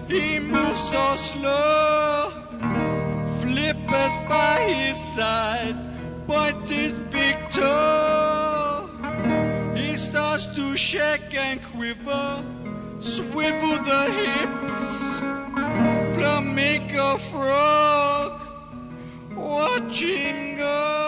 He moves so slow, flippers by his side, points his big toe. He starts to shake and quiver, swivel the hips, flamenco frog, watch him go.